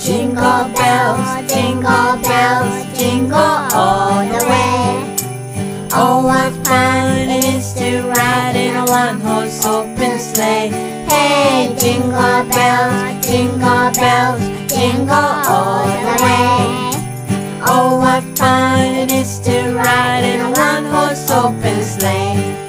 Jingle bells, jingle all the way. Oh, what fun it is to ride in a one-horse open sleigh. Hey, jingle bells, jingle all the way. Oh, what fun it is to ride in a one-horse open sleigh.